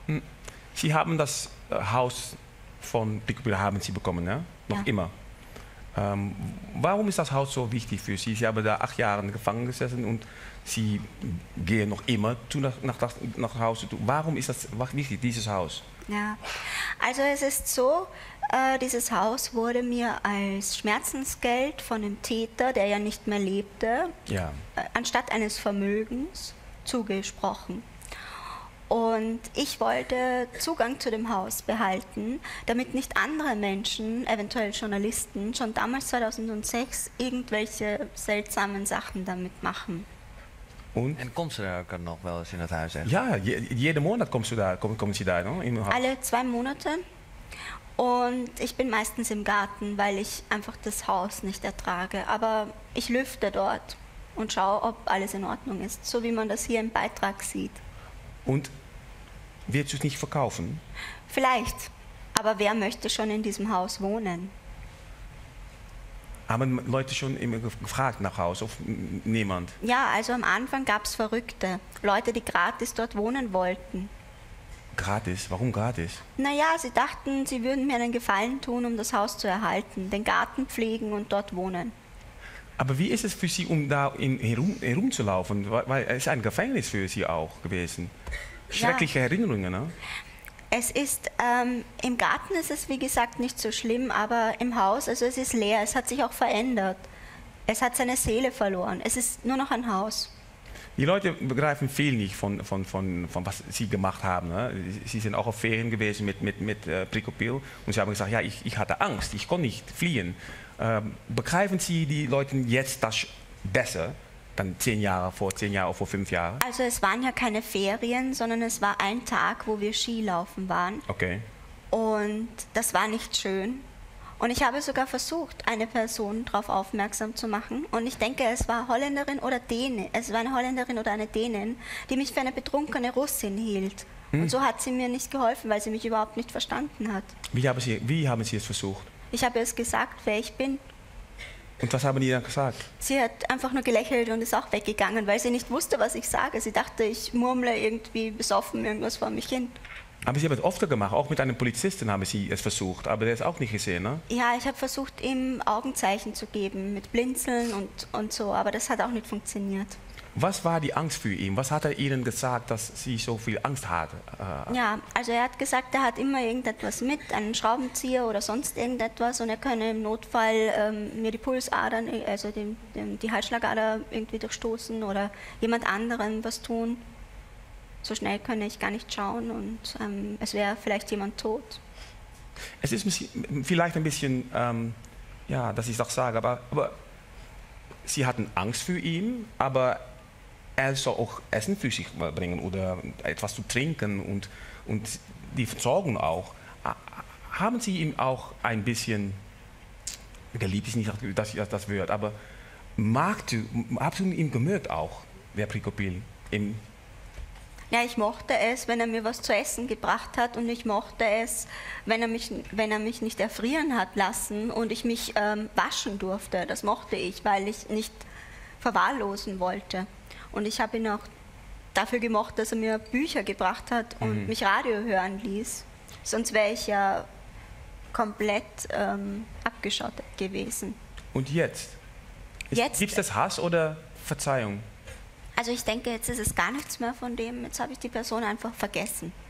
Hm. Sie haben das Haus von Pricopil haben Sie bekommen, ne? Noch Ja. immer. Warum ist das Haus so wichtig für Sie? Sie haben da 8 Jahre gefangen gesessen und Sie gehen noch immer nach Hause. Warum ist das wichtig, dieses Haus? Ja, also es ist so, dieses Haus wurde mir als Schmerzensgeld von dem Täter, der ja nicht mehr lebte, Ja. Anstatt eines Vermögens zugesprochen. Und ich wollte Zugang zu dem Haus behalten, damit nicht andere Menschen, eventuell Journalisten, schon damals 2006 irgendwelche seltsamen Sachen damit machen. Und? En komt ze daar ook nog wel eens in het huis? Echt? Ja, jeden Monat kommen Sie da, ne? Im Haus. Alle 2 Monate. Und ich bin meistens im Garten, weil ich einfach das Haus nicht ertrage. Aber ich lüfte dort und schaue, ob alles in Ordnung ist, so wie man das hier im Beitrag sieht. Und willst du es nicht verkaufen? Vielleicht, aber wer möchte schon in diesem Haus wohnen? Haben Leute schon immer gefragt nach Haus oder niemand? Ja, also am Anfang gab es Verrückte, Leute, die gratis dort wohnen wollten. Gratis? Warum gratis? Naja, sie dachten, sie würden mir einen Gefallen tun, um das Haus zu erhalten, den Garten pflegen und dort wohnen. Aber wie ist es für Sie, um da herumzulaufen? Weil es ist ein Gefängnis für Sie auch gewesen. Schreckliche Erinnerungen, ne? Es ist, im Garten ist es wie gesagt nicht so schlimm, aber im Haus, also es ist leer, es hat sich auch verändert. Es hat seine Seele verloren, es ist nur noch ein Haus. Die Leute begreifen viel nicht von was Sie gemacht haben. Ne? Sie sind auch auf Ferien gewesen mit Pricopil und Sie haben gesagt, ja, ich hatte Angst, ich konnte nicht fliehen. Begreifen Sie die Leute jetzt das besser? Dann 10 Jahre, vor 5 Jahren? Also es waren ja keine Ferien, sondern es war ein Tag, wo wir Skilaufen waren. Okay. Und das war nicht schön. Und ich habe sogar versucht, eine Person darauf aufmerksam zu machen. Und ich denke, es war Holländerin oder Däne. Es war eine Holländerin oder eine Dänin, die mich für eine betrunkene Russin hielt. Und so hat sie mir nicht geholfen, weil sie mich überhaupt nicht verstanden hat. Wie haben Sie es versucht? Ich habe es gesagt, wer ich bin. Und was haben die dann gesagt? Sie hat einfach nur gelächelt und ist auch weggegangen, weil sie nicht wusste, was ich sage. Sie dachte, ich murmle irgendwie besoffen irgendwas vor mich hin. Aber Sie haben es öfter gemacht, auch mit einem Polizisten haben Sie es versucht, aber der ist auch nicht gesehen, ne? Ja, ich habe versucht, ihm Augenzeichen zu geben, mit Blinzeln und so, aber das hat auch nicht funktioniert. Was war die Angst für ihn? Was hat er Ihnen gesagt, dass Sie so viel Angst hatte? Ja, also er hat gesagt, er hat immer irgendetwas mit, einen Schraubenzieher oder sonst irgendetwas und er könne im Notfall mir die Pulsadern, also die Halsschlagader irgendwie durchstoßen oder jemand anderem was tun. So schnell könne ich gar nicht schauen und es wäre vielleicht jemand tot. Es ist vielleicht ein bisschen, ja, dass ich das sage, aber Sie hatten Angst für ihn, aber er soll auch Essen für sich bringen oder etwas zu trinken und die Versorgung auch. Haben Sie ihn auch ein bisschen, geliebt ist nicht das Wort, aber haben Sie ihn gemögt auch, der Pricopil? Ja, ich mochte es, wenn er mir was zu essen gebracht hat und ich mochte es, wenn er mich nicht erfrieren hat lassen und ich mich waschen durfte. Das mochte ich, weil ich nicht verwahrlosen wollte. Und ich habe ihn auch dafür gemocht, dass er mir Bücher gebracht hat und mich Radio hören ließ. Sonst wäre ich ja komplett abgeschottet gewesen. Und jetzt? Gibt es das Hass oder Verzeihung? Also ich denke, jetzt ist es gar nichts mehr von dem. Jetzt habe ich die Person einfach vergessen.